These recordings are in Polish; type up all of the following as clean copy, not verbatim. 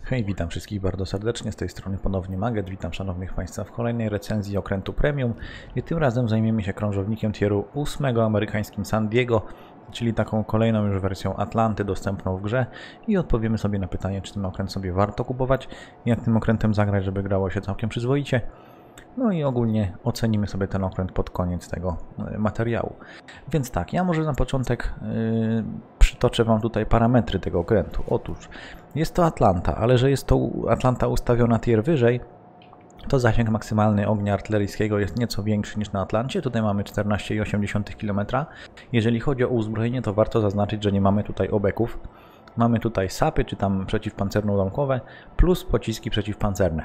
Hej, witam wszystkich bardzo serdecznie, z tej strony ponownie Maget, witam szanownych Państwa w kolejnej recenzji okrętu Premium i tym razem zajmiemy się krążownikiem tieru 8 amerykańskim San Diego, czyli taką kolejną już wersją Atlanty dostępną w grze i odpowiemy sobie na pytanie, czy ten okręt sobie warto kupować, jak tym okrętem zagrać, żeby grało się całkiem przyzwoicie. No i ogólnie ocenimy sobie ten okręt pod koniec tego materiału. Więc tak, ja może na początek przytoczę Wam tutaj parametry tego okrętu. Otóż jest to Atlanta, ale że jest to Atlanta ustawiona tier wyżej, to zasięg maksymalny ognia artyleryjskiego jest nieco większy niż na Atlancie. Tutaj mamy 14,8 km. Jeżeli chodzi o uzbrojenie, to warto zaznaczyć, że nie mamy tutaj obeków. Mamy tutaj sapy, czy tam przeciwpancerno-ułamkowe, plus pociski przeciwpancerne.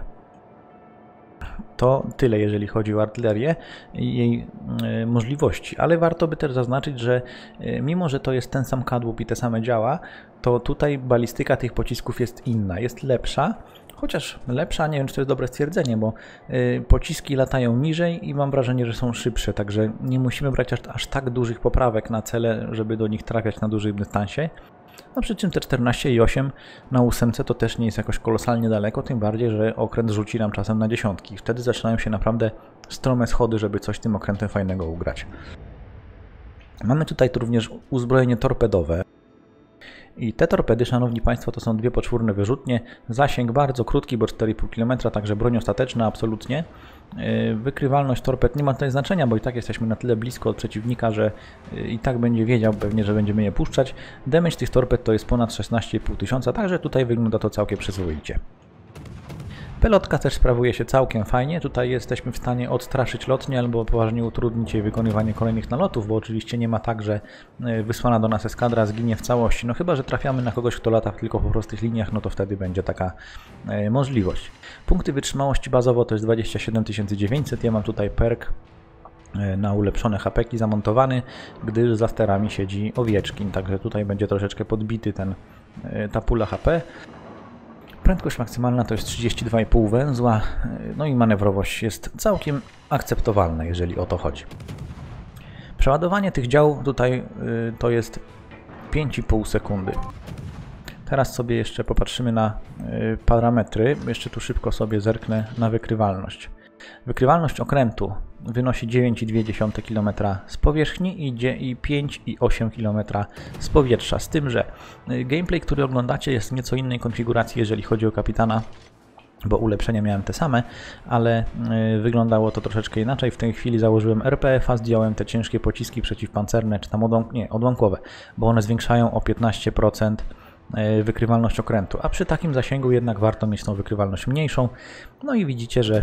To tyle, jeżeli chodzi o artylerię i jej możliwości, ale warto by też zaznaczyć, że mimo, że to jest ten sam kadłub i te same działa, to tutaj balistyka tych pocisków jest inna, jest lepsza, chociaż lepsza, nie wiem, czy to jest dobre stwierdzenie, bo pociski latają niżej i mam wrażenie, że są szybsze, także nie musimy brać aż tak dużych poprawek na cele, żeby do nich trafiać na dużym dystansie. No przy czym te 14,8 na 8 to też nie jest jakoś kolosalnie daleko, tym bardziej, że okręt rzuci nam czasem na dziesiątki. Wtedy zaczynają się naprawdę strome schody, żeby coś tym okrętem fajnego ugrać. Mamy tutaj również uzbrojenie torpedowe. I te torpedy, szanowni Państwo, to są dwie poczwórne wyrzutnie. Zasięg bardzo krótki, bo 4,5 km, także broń ostateczna absolutnie. Wykrywalność torped nie ma tutaj znaczenia, bo i tak jesteśmy na tyle blisko od przeciwnika, że i tak będzie wiedział pewnie, że będziemy je puszczać. Damage tych torped to jest ponad 16,5 tysiąca, także tutaj wygląda to całkiem przyzwoicie. Pelotka też sprawuje się całkiem fajnie. Tutaj jesteśmy w stanie odstraszyć lotnię albo poważnie utrudnić jej wykonywanie kolejnych nalotów, bo oczywiście nie ma tak, że wysłana do nas eskadra zginie w całości. No chyba, że trafiamy na kogoś, kto lata tylko po prostych liniach, no to wtedy będzie taka możliwość. Punkty wytrzymałości bazowo to jest 27 900. Ja mam tutaj perk na ulepszone hapeki zamontowany, gdyż za sterami siedzi Owieczkin, także tutaj będzie troszeczkę podbity ta pula HP. Prędkość maksymalna to jest 32,5 węzła, no i manewrowość jest całkiem akceptowalna, jeżeli o to chodzi. Przeładowanie tych dział tutaj to jest 5,5 sekundy. Teraz sobie jeszcze popatrzymy na parametry. Jeszcze tu szybko sobie zerknę na wykrywalność. Wykrywalność okrętu wynosi 9,2 km z powierzchni i 5,8 km z powietrza. Z tym, że gameplay, który oglądacie, jest w nieco innej konfiguracji, jeżeli chodzi o kapitana, bo ulepszenia miałem te same, ale wyglądało to troszeczkę inaczej. W tej chwili założyłem RPF-a, zdjąłem te ciężkie pociski przeciwpancerne, czy tam odłamkowe, bo one zwiększają o 15% wykrywalność okrętu, a przy takim zasięgu jednak warto mieć tą wykrywalność mniejszą. No i widzicie, że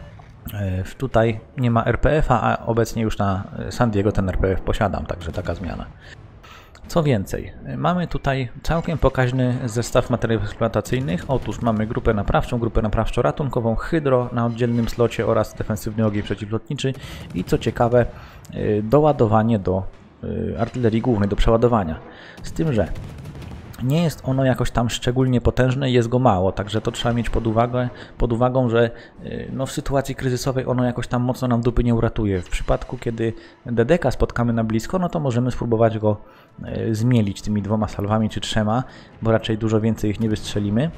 tutaj nie ma RPF-a, a obecnie już na San Diego ten RPF posiadam, także taka zmiana. Co więcej, mamy tutaj całkiem pokaźny zestaw materiałów eksploatacyjnych. Otóż mamy grupę naprawczą, grupę naprawczo-ratunkową, hydro na oddzielnym slocie oraz defensywny ogień przeciwlotniczy i co ciekawe doładowanie do artylerii głównej, do przeładowania. Z tym, że nie jest ono jakoś tam szczególnie potężne i jest go mało, także to trzeba mieć pod uwagą, że no, w sytuacji kryzysowej ono jakoś tam mocno nam dupy nie uratuje. W przypadku, kiedy DDK spotkamy na blisko, no to możemy spróbować go zmielić tymi 2 salwami czy 3, bo raczej dużo więcej ich nie wystrzelimy.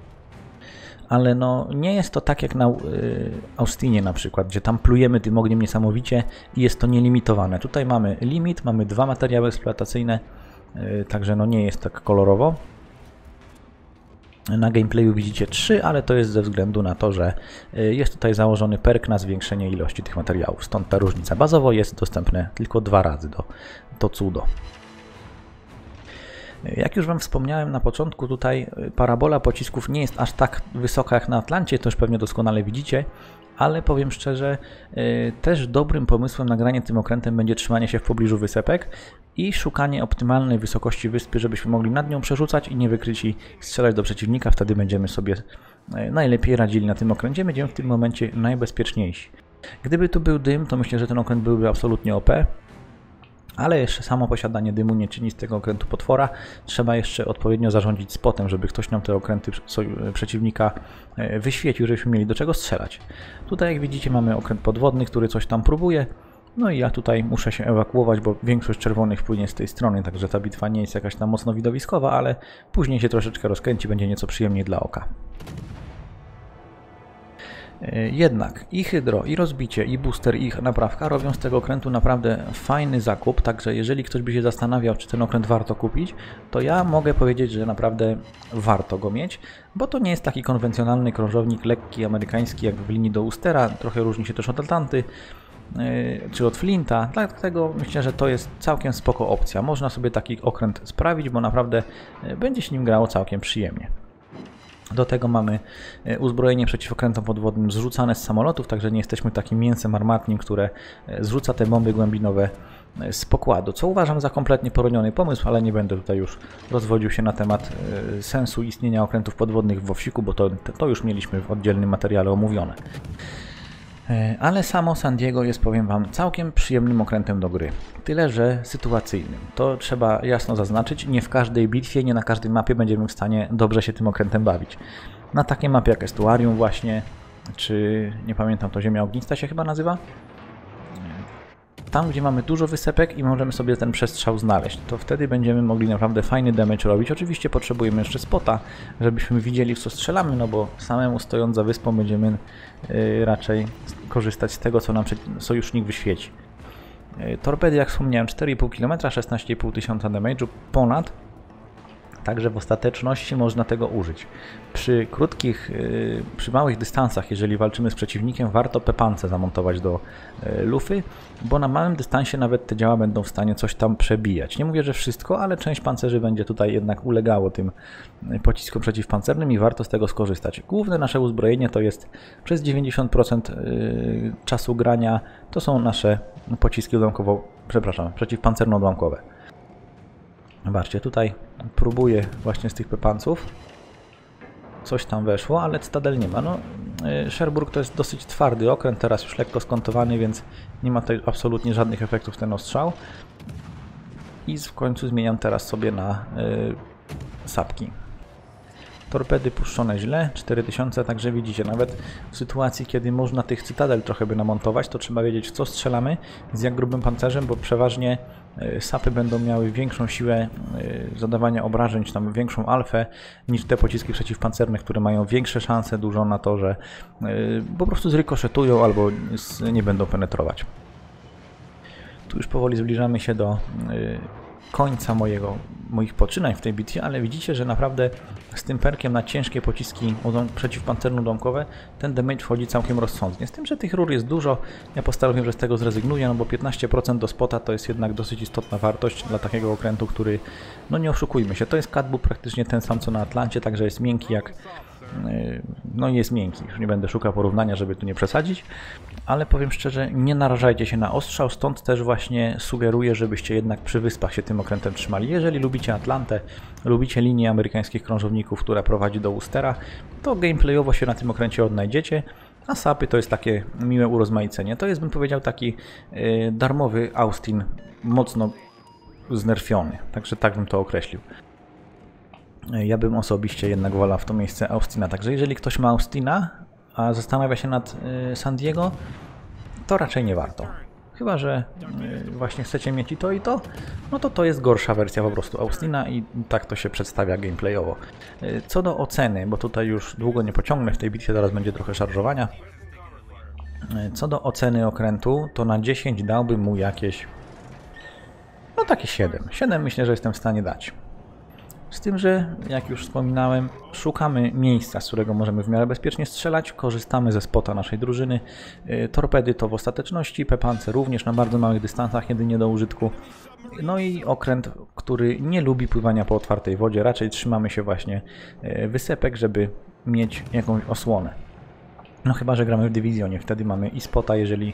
Ale no, nie jest to tak jak na Austinie na przykład, gdzie tam plujemy tym ogniem niesamowicie i jest to nielimitowane. Tutaj mamy limit, mamy 2 materiały eksploatacyjne, także no nie jest tak kolorowo. Na gameplayu widzicie 3, ale to jest ze względu na to, że jest tutaj założony perk na zwiększenie ilości tych materiałów. Stąd ta różnica. Bazowo jest dostępne tylko 2 razy, to cudo. Jak już Wam wspomniałem na początku, tutaj parabola pocisków nie jest aż tak wysoka jak na Atlancie, to już pewnie doskonale widzicie, ale powiem szczerze, też dobrym pomysłem na granie tym okrętem będzie trzymanie się w pobliżu wysepek i szukanie optymalnej wysokości wyspy, żebyśmy mogli nad nią przerzucać i nie wykryci strzelać do przeciwnika. Wtedy będziemy sobie najlepiej radzili na tym okręcie, będziemy w tym momencie najbezpieczniejsi. Gdyby tu był dym, to myślę, że ten okręt byłby absolutnie OP. Ale jeszcze samo posiadanie dymu nie czyni z tego okrętu potwora. Trzeba jeszcze odpowiednio zarządzić spotem, żeby ktoś nam te okręty przeciwnika wyświecił, żebyśmy mieli do czego strzelać. Tutaj jak widzicie mamy okręt podwodny, który coś tam próbuje. No i ja tutaj muszę się ewakuować, bo większość czerwonych płynie z tej strony, także ta bitwa nie jest jakaś tam mocno widowiskowa, ale później się troszeczkę rozkręci, będzie nieco przyjemniej dla oka. Jednak i hydro, i rozbicie, i booster, i ich naprawka robią z tego okrętu naprawdę fajny zakup, także jeżeli ktoś by się zastanawiał, czy ten okręt warto kupić, to ja mogę powiedzieć, że naprawdę warto go mieć, bo to nie jest taki konwencjonalny krążownik lekki amerykański jak w linii do Woostera, trochę różni się też od Atlanty czy od Flinta, dlatego myślę, że to jest całkiem spoko opcja. Można sobie taki okręt sprawić, bo naprawdę będzie się nim grało całkiem przyjemnie. Do tego mamy uzbrojenie przeciw okrętom podwodnym zrzucane z samolotów, także nie jesteśmy takim mięsem armatnim, które zrzuca te bomby głębinowe z pokładu, co uważam za kompletnie poroniony pomysł, ale nie będę tutaj już rozwodził się na temat sensu istnienia okrętów podwodnych w WoWsiku, bo to już mieliśmy w oddzielnym materiale omówione. Ale samo San Diego jest, powiem Wam, całkiem przyjemnym okrętem do gry. Tyle, że sytuacyjnym. To trzeba jasno zaznaczyć. Nie w każdej bitwie, nie na każdej mapie będziemy w stanie dobrze się tym okrętem bawić. Na takiej mapie jak Estuarium właśnie, czy nie pamiętam, to Ziemia Ognista się chyba nazywa? Tam, gdzie mamy dużo wysepek i możemy sobie ten przestrzał znaleźć, to wtedy będziemy mogli naprawdę fajny damage robić. Oczywiście potrzebujemy jeszcze spota, żebyśmy widzieli, w co strzelamy, no bo samemu stojąc za wyspą będziemy raczej korzystać z tego, co nam sojusznik wyświeci. Torpedy, jak wspomniałem, 4,5 km, 16,5 tysiąca damage'u ponad. Także w ostateczności można tego użyć. Przy krótkich, przy małych dystansach, jeżeli walczymy z przeciwnikiem, warto pepance zamontować do lufy, bo na małym dystansie nawet te działa będą w stanie coś tam przebijać. Nie mówię, że wszystko, ale część pancerzy będzie tutaj jednak ulegało tym pociskom przeciwpancernym i warto z tego skorzystać. Główne nasze uzbrojenie to jest przez 90% czasu grania, to są nasze pociski przeciwpancerno-odłamkowe. Zobaczcie, tutaj próbuję właśnie z tych pepanców. Coś tam weszło, ale cytadel nie ma. No, Cherbourg to jest dosyć twardy okręt, teraz już lekko skontowany, więc nie ma tutaj absolutnie żadnych efektów ten ostrzał. I w końcu zmieniam teraz sobie na sapki. Torpedy puszczone źle, 4000, także widzicie, nawet w sytuacji, kiedy można tych cytadel trochę by namontować, to trzeba wiedzieć, w co strzelamy, z jak grubym pancerzem, bo przeważnie sapy będą miały większą siłę zadawania obrażeń, czy tam większą alfę niż te pociski przeciwpancerne, które mają większe szanse dużo na to, że po prostu zrykoszetują albo nie będą penetrować. Tu już powoli zbliżamy się do końca moich poczynań w tej bitwie, ale widzicie, że naprawdę z tym perkiem na ciężkie pociski przeciwpancerno-odłamkowe ten damage wchodzi całkiem rozsądnie. Z tym, że tych rur jest dużo, ja postanowiłem, że z tego zrezygnuję, no bo 15% do spota to jest jednak dosyć istotna wartość dla takiego okrętu, który, no nie oszukujmy się, to jest catbook praktycznie ten sam co na Atlancie, także jest miękki jak... No jest miękki, już nie będę szukał porównania, żeby tu nie przesadzić, ale powiem szczerze, nie narażajcie się na ostrzał, stąd też właśnie sugeruję, żebyście jednak przy wyspach się tym okrętem trzymali. Jeżeli lubicie Atlantę, lubicie linię amerykańskich krążowników, która prowadzi do Woostera, to gameplayowo się na tym okręcie odnajdziecie, a sapy to jest takie miłe urozmaicenie. To jest, bym powiedział, taki darmowy Austin, mocno znerfiony, także tak bym to określił. Ja bym osobiście jednak wolał w to miejsce Austina, także jeżeli ktoś ma Austina, a zastanawia się nad San Diego, to raczej nie warto. Chyba że właśnie chcecie mieć i to, no to jest gorsza wersja po prostu Austina i tak to się przedstawia gameplayowo. Co do oceny, bo tutaj już długo nie pociągnę w tej bitwie, teraz będzie trochę szarżowania. Co do oceny okrętu, to na 10 dałbym mu jakieś, no takie 7. 7 myślę, że jestem w stanie dać. Z tym, że jak już wspominałem, szukamy miejsca, z którego możemy w miarę bezpiecznie strzelać, korzystamy ze spota naszej drużyny, torpedy to w ostateczności, pepance również na bardzo małych dystansach, jedynie do użytku. No i okręt, który nie lubi pływania po otwartej wodzie, raczej trzymamy się właśnie wysepek, żeby mieć jakąś osłonę. No chyba że gramy w dywizjonie, wtedy mamy i spota,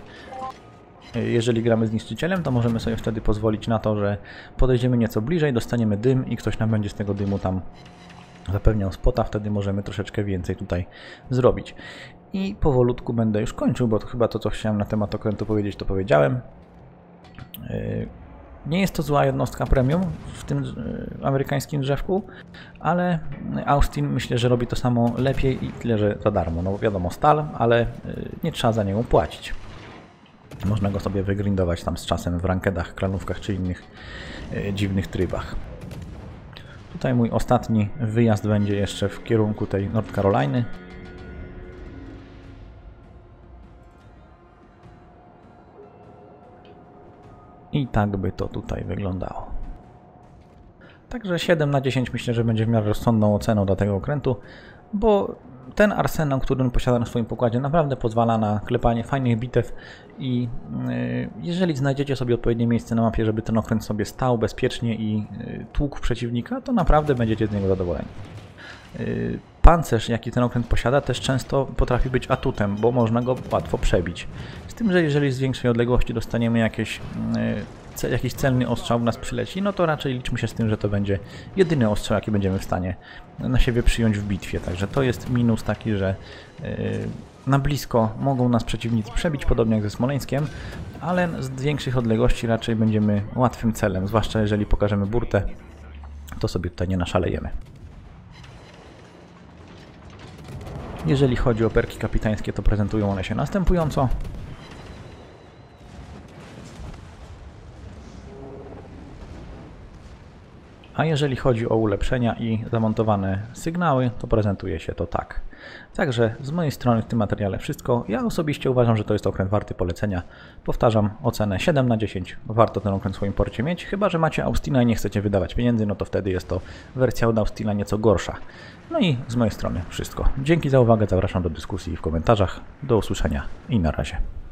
jeżeli gramy z niszczycielem, to możemy sobie wtedy pozwolić na to, że podejdziemy nieco bliżej, dostaniemy dym i ktoś nam będzie z tego dymu tam zapewniał spota, wtedy możemy troszeczkę więcej tutaj zrobić. I powolutku będę już kończył, bo to chyba to, co chciałem na temat okrętu powiedzieć, to powiedziałem. Nie jest to zła jednostka premium w tym amerykańskim drzewku, ale Austin myślę, że robi to samo lepiej i tyle, że za darmo. No wiadomo, stal, ale nie trzeba za nią płacić. Można go sobie wygrindować tam z czasem w rankedach, klanówkach czy innych dziwnych trybach. Tutaj mój ostatni wyjazd będzie jeszcze w kierunku tej North Caroliny. I tak by to tutaj wyglądało. Także 7 na 10 myślę, że będzie w miarę rozsądną oceną dla tego okrętu, bo ten arsenał, który on posiada na swoim pokładzie, naprawdę pozwala na klepanie fajnych bitew i jeżeli znajdziecie sobie odpowiednie miejsce na mapie, żeby ten okręt sobie stał bezpiecznie i tłukł przeciwnika, to naprawdę będziecie z niego zadowoleni. Pancerz, jaki ten okręt posiada, też często potrafi być atutem, bo można go łatwo przebić. Z tym, że jeżeli z większej odległości dostaniemy jakiś celny ostrzał w nas przyleci, no to raczej liczmy się z tym, że to będzie jedyny ostrzał, jaki będziemy w stanie na siebie przyjąć w bitwie. Także to jest minus taki, że na blisko mogą nas przeciwnicy przebić, podobnie jak ze Smoleńskiem, ale z większych odległości raczej będziemy łatwym celem, zwłaszcza jeżeli pokażemy burtę, to sobie tutaj nie naszalejemy. Jeżeli chodzi o perki kapitańskie, to prezentują one się następująco. A jeżeli chodzi o ulepszenia i zamontowane sygnały, to prezentuje się to tak. Także z mojej strony w tym materiale wszystko. Ja osobiście uważam, że to jest okręt warty polecenia. Powtarzam, ocenę 7 na 10. Warto ten okręt w swoim porcie mieć. Chyba że macie Austina i nie chcecie wydawać pieniędzy, no to wtedy jest to wersja od Austina nieco gorsza. No i z mojej strony wszystko. Dzięki za uwagę, zapraszam do dyskusji w komentarzach. Do usłyszenia i na razie.